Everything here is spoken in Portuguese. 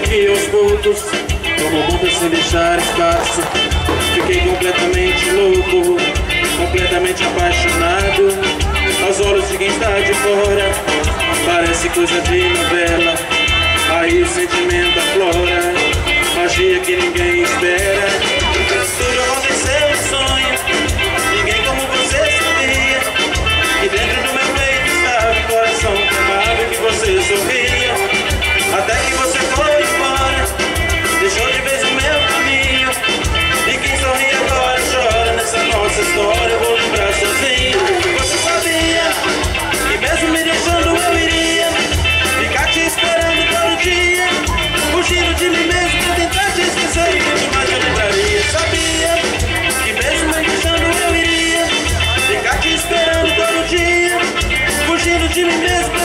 que aos poucos tomou conta sem deixar espaço. Fiquei completamente louco, completamente apaixonado. Aos olhos de quem está de fora, parece coisa de novela. Aí o sentimento aflora, magia que ninguém espera. Tudo aconteceu em sonho, ninguém como você sabia. Que dentro do meu peito estava o coração queimado que você sorria. Até que você foi embora, deixou de vez o meu caminho. E quem sorri agora chora nessa nossa história. Eu vou lembrar sozinho. Você sabia que mesmo me deixando eu iria ficar te esperando todo dia, fugindo de mim mesmo pra tentar te esquecer e muito mais eu lembraria. Sabia que mesmo me deixando eu iria ficar te esperando todo dia, fugindo de mim mesmo